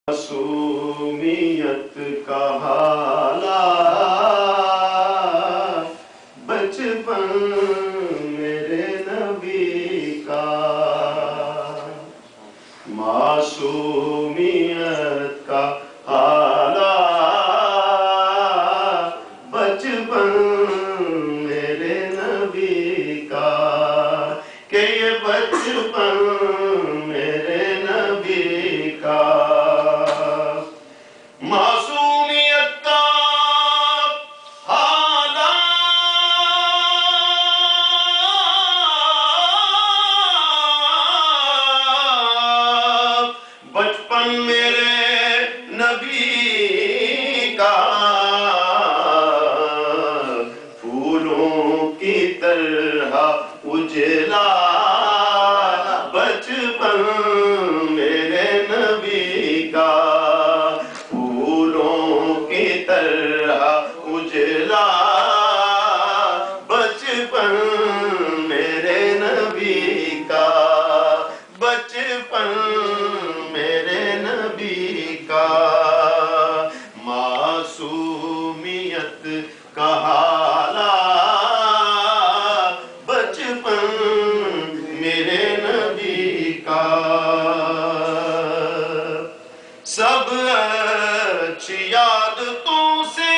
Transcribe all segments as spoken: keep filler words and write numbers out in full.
معصومیت کا حالہ بچپن میرے نبی کا، معصومیت کا حالہ بچپن میرے نبی کا، کہ یہ بچپن میرے نبی کا معصومیت کا حالہ بچپن میرے نبی کا، پھولوں کی طرح اجلا بچپن میرے نبی کا، پھولوں کی طرح اجلا بچپن میرے نبی کا، بچپن میرے نبی کا معصومیت کا حالہ بچپن میرے نبی کا، سب اچھی عادتوں سے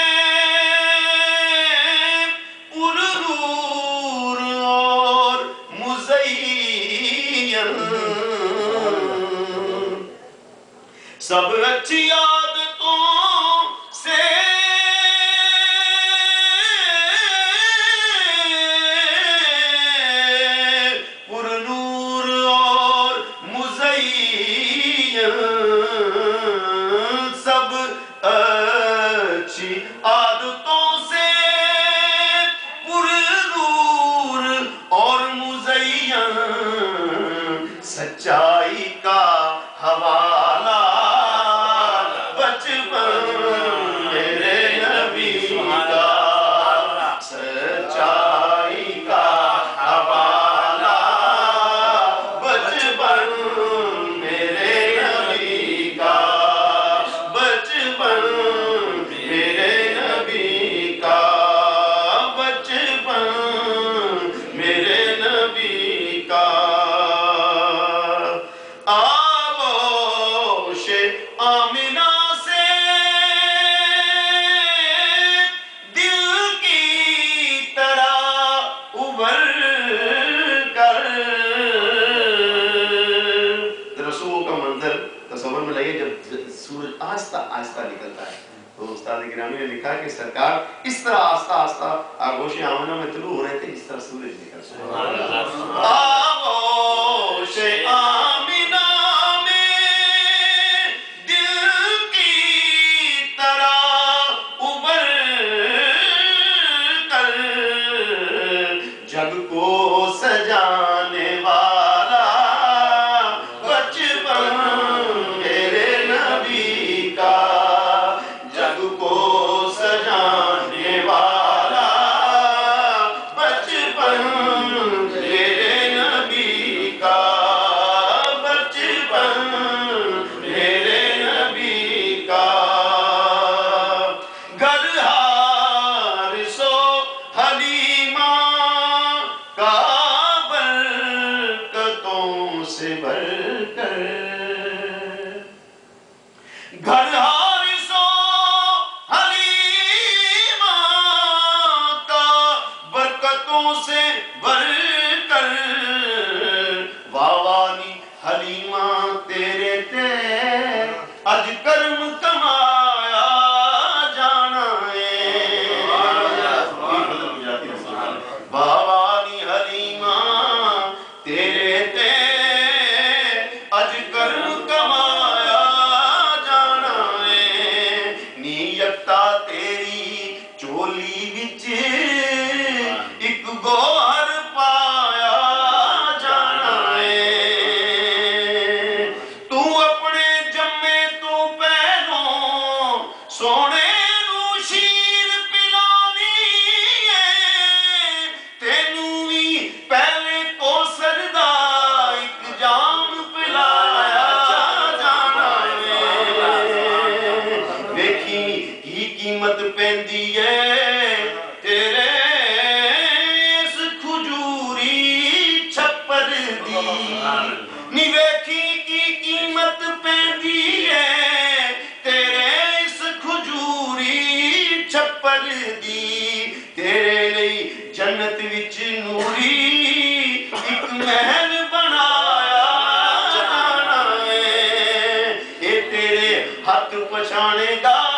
پرنور اور مزین، سب اچھی عادتوں سے پرنور اور مزین، سب اچھی عادتوں سے پرنور اور مزین، سچائی کا حوالہ بچپن میرے نبی کا، سچائی کا حوالہ بچپن میرے نبی کا، بچپن میرے نبی کا، بچپن میرے نبی کا آغوش آمنہ سے دل کی طرح ابھر کر، رسول کا منظر تصور میں لگے جب سورج آہستہ آہستہ نکلتا ہے، تو استاد گرامی نے لکھا کہ سرکار اس طرح آہستہ آہستہ آغوش آمنہ میں طلوع ہو رہے تھے جس طرح سورج نکلتا ہے۔ آغوش آمنہ میں دل کی طرح ابھر کر، جگ کو سجانے والا بچپن میرے نبی کا، جگ کو سجانے والا بچپن میرے نبی کا، بچپن میرے نبی کا، گر حارث و حلیمہ کا برکتوں سے بھر کر، گھر حارث و حلیمہ کا برکتوں سے بھر کر، واوانی حلیمہ تیرے تے اج کرم کمایا جانا ہے، واوانی حلیمہ تیرے تے اج کرم کمایا جانا ہے، نیتہ تیری چولی وچ ایک گوہر پایا جانا ہے، تو اپنے جمے تو پہلوں سونے نو شیر پلانی ہے، تینوں بھی پہلے کو سردا ایک جام پلایا جانا ہے۔ हथ पछाणेगा